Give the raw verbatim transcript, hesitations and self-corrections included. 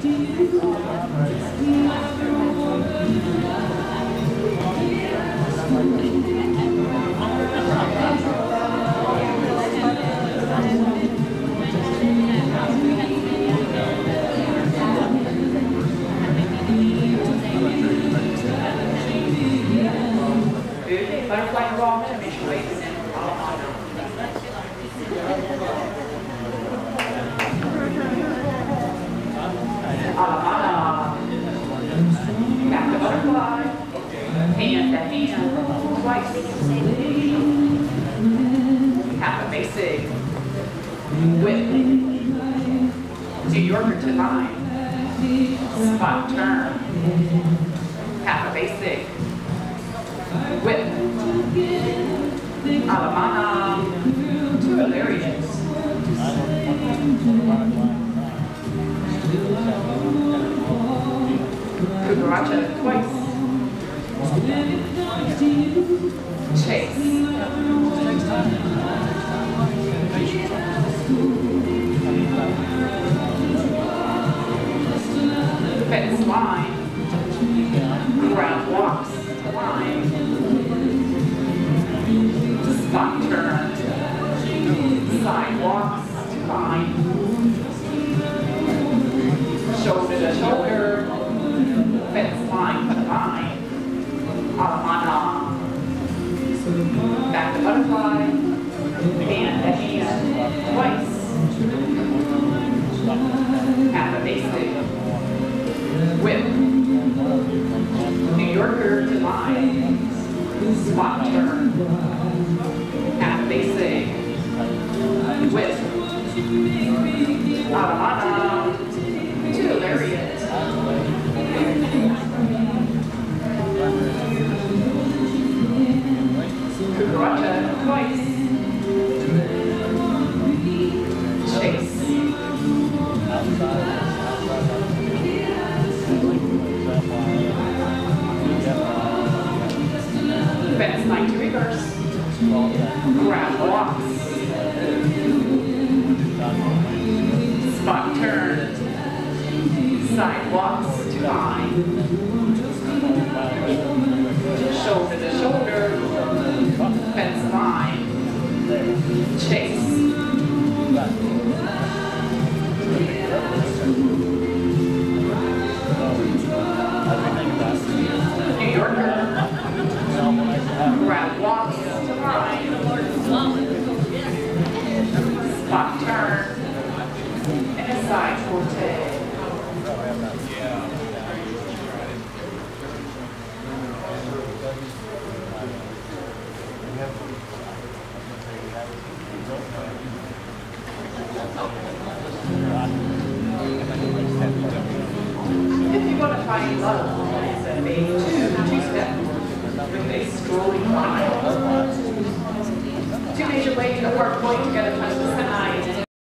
Butterfly involvement, make sure waist and Alamana. Alamana. Back to butterfly. Hand to hand. Twice. Half a basic. Whip. To Yorker to line. Spot turn. Half a basic. Whip. Alamana. Two hilarious. Cucaracha twice. Chase. Fence line. Ground walks. Line. Spot turn. Sidewalks. Line. Shoulder to shoulder. Fence line to line. Alamana. Back to butterfly. Hand to hand. Twice. Half a basic. Whip. New Yorker to line. Spot turn. Half a basic. Whip. Alamana. Two hilarious. Cucaracha twice. Chase. Fence line to reverse. Grab walks. Spot turn. Sidewalks to line. Shoulder to shoulder. Fence line. Chase. New Yorker. Grab walks to line. Spot turn. And a side forte. If you want to find love, it's a big two.